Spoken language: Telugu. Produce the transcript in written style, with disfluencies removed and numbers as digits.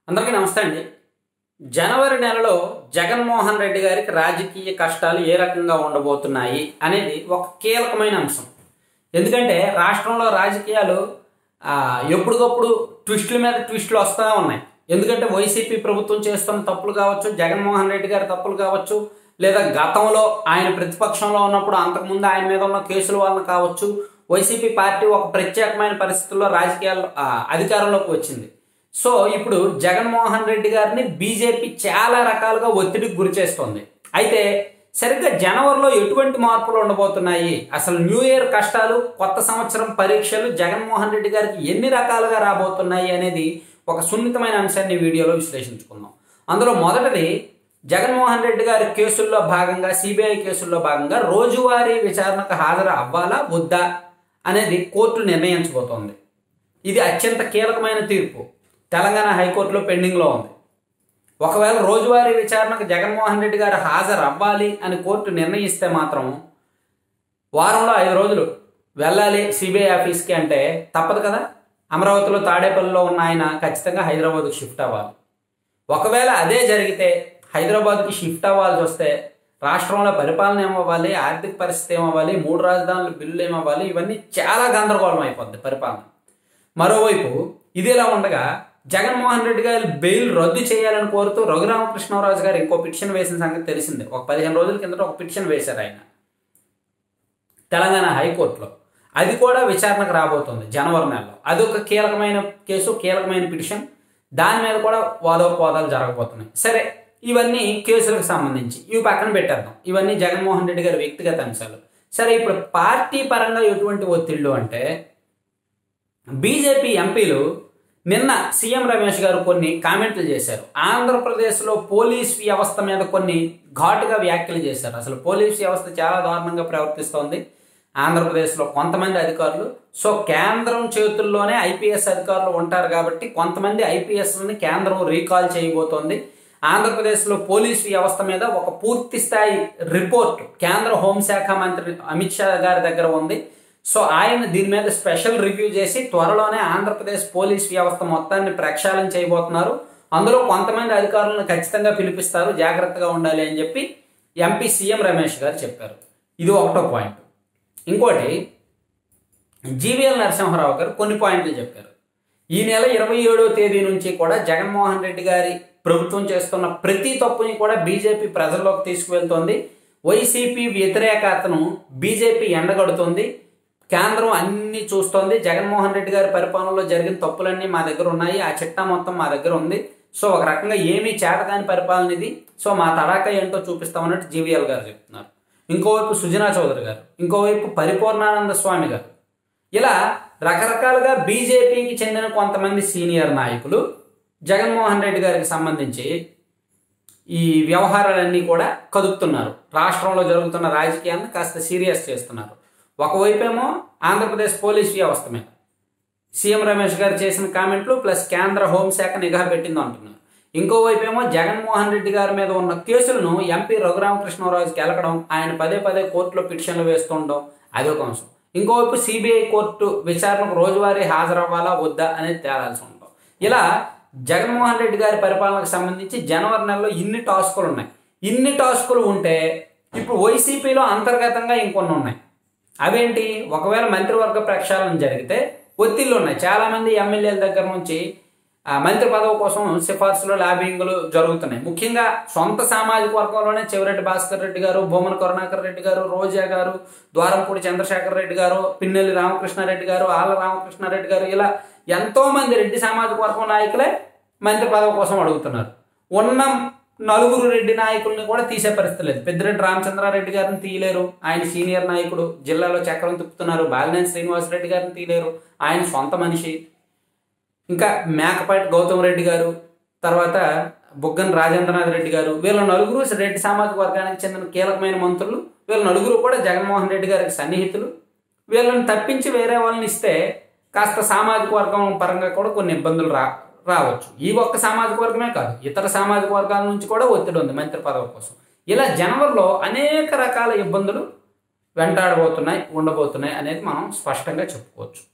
అందరికీ నమస్తే అండి. జనవరి నెలలో జగన్మోహన్ రెడ్డి గారికి రాజకీయ కష్టాలు ఏ రకంగా ఉండబోతున్నాయి అనేది ఒక కీలకమైన అంశం. ఎందుకంటే రాష్ట్రంలో రాజకీయాలు ఎప్పటికప్పుడు ట్విస్టుల మీద ట్విస్టులు వస్తూ ఉన్నాయి. ఎందుకంటే వైసీపీ ప్రభుత్వం చేస్తున్న తప్పులు కావచ్చు, జగన్మోహన్ రెడ్డి గారి తప్పులు కావచ్చు, లేదా గతంలో ఆయన ప్రతిపక్షంలో ఉన్నప్పుడు అంతకుముందు ఆయన మీద ఉన్న కేసుల వలన కావచ్చు, వైసీపీ పార్టీ ఒక ప్రత్యేకమైన పరిస్థితుల్లో రాజకీయాల్లో అధికారంలోకి వచ్చింది. సో ఇప్పుడు జగన్మోహన్ రెడ్డి గారిని బీజేపీ చాలా రకాలుగా ఒత్తిడికి గురి చేస్తోంది. అయితే సరిగ్గా జనవరిలో ఎటువంటి మార్పులు ఉండబోతున్నాయి, అసలు న్యూ ఇయర్ కష్టాలు, కొత్త సంవత్సరం పరీక్షలు జగన్మోహన్ రెడ్డి గారికి ఎన్ని రకాలుగా రాబోతున్నాయి అనేది ఒక సున్నితమైన అంశాన్ని వీడియోలో విశ్లేషించుకుందాం. అందులో మొదటిది, జగన్మోహన్ రెడ్డి గారి కేసుల్లో భాగంగా, సిబిఐ కేసుల్లో భాగంగా రోజువారీ విచారణకు హాజరు అవ్వాలా వద్దా అనేది కోర్టు నిర్ణయించబోతోంది. ఇది అత్యంత కీలకమైన తీర్పు. తెలంగాణ హైకోర్టులో పెండింగ్లో ఉంది. ఒకవేళ రోజువారీ విచారణకు జగన్మోహన్ రెడ్డి గారు హాజరు అవ్వాలి అని కోర్టు నిర్ణయిస్తే మాత్రం వారంలో 5 రోజులు వెళ్ళాలి సిబిఐ ఆఫీస్కి అంటే తప్పదు కదా. అమరావతిలో తాడేపల్లిలో ఉన్న ఆయన ఖచ్చితంగా హైదరాబాద్కి షిఫ్ట్ అవ్వాలి. ఒకవేళ అదే జరిగితే హైదరాబాద్కి షిఫ్ట్ అవ్వాల్సి వస్తే రాష్ట్రంలో పరిపాలన ఏమవ్వాలి, ఆర్థిక పరిస్థితి ఏమవ్వాలి, 3 రాజధానుల బిల్లులు ఏమవ్వాలి, ఇవన్నీ చాలా గందరగోళం అయిపోద్ది పరిపాలన. మరోవైపు ఇదిలా ఉండగా జగన్మోహన్ రెడ్డి గారు బెయిల్ రద్దు చేయాలని కోరుతూ రఘురామకృష్ణరాజు గారు ఇంకో పిటిషన్ వేసిన సంగతి తెలిసిందే. ఒక 15 రోజుల కిందట ఒక పిటిషన్ వేశారు ఆయన తెలంగాణ హైకోర్టులో. అది కూడా విచారణకు రాబోతుంది జనవరి నెలలో. అది ఒక కీలకమైన కేసు, కీలకమైన పిటిషన్. దాని మీద కూడా వాదోపవాదాలు జరగబోతున్నాయి. సరే, ఇవన్నీ కేసులకు సంబంధించి ఇవి పక్కన పెట్టేద్దాం. ఇవన్నీ జగన్మోహన్ రెడ్డి గారి వ్యక్తిగత అంశాలు. సరే, ఇప్పుడు పార్టీ పరంగా ఎటువంటి ఒత్తిళ్లు అంటే, బీజేపీ ఎంపీలు నిన్న సీఎం రమేష్ గారు కొన్ని కామెంట్లు చేశారు. ఆంధ్రప్రదేశ్లో పోలీస్ వ్యవస్థ మీద కొన్ని ఘాటుగా వ్యాఖ్యలు చేశారు. అసలు పోలీస్ వ్యవస్థ చాలా దారుణంగా ప్రవర్తిస్తోంది ఆంధ్రప్రదేశ్లో కొంతమంది అధికారులు. సో కేంద్రం చేతుల్లోనే ఐపీఎస్ అధికారులు ఉంటారు కాబట్టి కొంతమంది ఐపీఎస్ని కేంద్రం రీకాల్ చేయబోతోంది. ఆంధ్రప్రదేశ్లో పోలీస్ వ్యవస్థ మీద ఒక పూర్తి స్థాయి రిపోర్ట్ కేంద్ర హోంశాఖ మంత్రి అమిత్ షా గారి దగ్గర ఉంది. సో ఆయన దీని మీద స్పెషల్ రివ్యూ చేసి త్వరలోనే ఆంధ్రప్రదేశ్ పోలీస్ వ్యవస్థ మొత్తాన్ని ప్రక్షాళన చేయబోతున్నారు. అందులో కొంతమంది అధికారులను ఖచ్చితంగా పిలిపిస్తారు, జాగ్రత్తగా ఉండాలి అని చెప్పి ఎంపీ సీఎం రమేష్ గారు చెప్పారు. ఇది ఒకటో పాయింట్. ఇంకోటి, జీవీఎల్ నరసింహారావు గారు కొన్ని పాయింట్లు చెప్పారు. ఈ నెల 27వ తేదీ నుంచి కూడా జగన్మోహన్ రెడ్డి గారి ప్రభుత్వం చేస్తున్న ప్రతి తప్పుని కూడా బీజేపీ ప్రజల్లోకి తీసుకువెళ్తోంది. వైసీపీ వ్యతిరేకతను బీజేపీ ఎండగడుతోంది. కేంద్రం అన్ని చూస్తోంది. జగన్మోహన్ రెడ్డి గారి పరిపాలనలో జరిగిన తప్పులన్నీ మా దగ్గర ఉన్నాయి, ఆ చిట్టా మొత్తం మా దగ్గర ఉంది. సో ఒక రకంగా ఏమీ చేతకాని పరిపాలన ఇది. సో మా తడాక ఏంటో చూపిస్తామన్నట్టు జీవీఎల్ గారు చెప్తున్నారు. ఇంకోవైపు సుజనా చౌదరి గారు, ఇంకోవైపు పరిపూర్ణానంద స్వామి గారు, ఇలా రకరకాలుగా బీజేపీకి చెందిన కొంతమంది సీనియర్ నాయకులు జగన్మోహన్ రెడ్డి గారికి సంబంధించి ఈ వ్యవహారాలన్నీ కూడా కదుపుతున్నారు. రాష్ట్రంలో జరుగుతున్న రాజకీయాలను కాస్త సీరియస్ చేస్తున్నారు. ఒకవైపేమో ఆంధ్రప్రదేశ్ పోలీస్ వ్యవస్థ మీద సీఎం రమేష్ గారు చేసిన కామెంట్లు ప్లస్ కేంద్ర హోంశాఖ నిఘా పెట్టింది అంటున్నారు. ఇంకోవైపేమో జగన్మోహన్ రెడ్డి గారి మీద ఉన్న కేసులను ఎంపీ రఘురామకృష్ణరాజుకి వెళ్ళకడం, ఆయన పదే పదే కోర్టులో పిటిషన్లు వేస్తుండడం, అదొక అంశం. ఇంకోవైపు సిబిఐ కోర్టు విచారణకు రోజువారీ హాజరవ్వాలా వద్దా అనేది తేలాల్సి ఉంటాం. ఇలా జగన్మోహన్ రెడ్డి గారి పరిపాలనకు సంబంధించి జనవరి నెలలో ఇన్ని టాస్కులు ఉన్నాయి. ఇన్ని టాస్కులు ఉంటే ఇప్పుడు వైసీపీలో అంతర్గతంగా ఇంకొన్ని ఉన్నాయి. అవేంటి? ఒకవేళ మంత్రివర్గ ప్రక్షాళన జరిగితే ఒత్తిళ్లు ఉన్నాయి. చాలామంది ఎమ్మెల్యేల దగ్గర నుంచి మంత్రి పదవి కోసం సిఫార్సులు, లాబింగ్లు జరుగుతున్నాయి. ముఖ్యంగా సొంత సామాజిక వర్గంలోనే చెవిరెడ్డి భాస్కర్ రెడ్డి గారు, భూమన కరుణాకర్ రెడ్డి గారు, రోజా గారు, ద్వారంపూడి చంద్రశేఖర్ రెడ్డి గారు, పిన్నెల్లి రామకృష్ణారెడ్డి గారు, ఆళ్ళ రామకృష్ణారెడ్డి గారు, ఇలా ఎంతో మంది రెడ్డి సామాజిక వర్గం నాయకులే మంత్రి పదవి కోసం అడుగుతున్నారు. ఉన్న 4 రెడ్డి నాయకుల్ని కూడా తీసే పరిస్థితి లేదు. పెద్దిరెడ్డి రామచంద్రారెడ్డి గారిని తీయలేరు, ఆయన సీనియర్ నాయకుడు, జిల్లాలో చక్రం తిప్పుతున్నారు. బాలినేని శ్రీనివాస్ రెడ్డి గారిని తీయలేరు, ఆయన సొంత మనిషి. ఇంకా మేకపాటి గౌతమ్ రెడ్డి గారు, తర్వాత బుగ్గన రాజేంద్రనాథ్ రెడ్డి గారు, వీళ్ళ 4 రెడ్డి సామాజిక వర్గానికి చెందిన కీలకమైన మంత్రులు. వీళ్ళ 4 కూడా జగన్మోహన్ రెడ్డి గారికి సన్నిహితులు. వీళ్ళని తప్పించి వేరే వాళ్ళని ఇస్తే కాస్త సామాజిక వర్గం పరంగా కూడా కొన్ని ఇబ్బందులు రావచ్చు. ఈ ఒక్క సామాజిక వర్గమే కాదు, ఇతర సామాజిక వర్గాల నుంచి కూడా ఒత్తిడి ఉంది మంత్రి పదవి కోసం. ఇలా జనవరిలో అనేక రకాల ఇబ్బందులు వెంటాడబోతున్నాయి, ఉండబోతున్నాయి అనేది మనం స్పష్టంగా చెప్పుకోవచ్చు.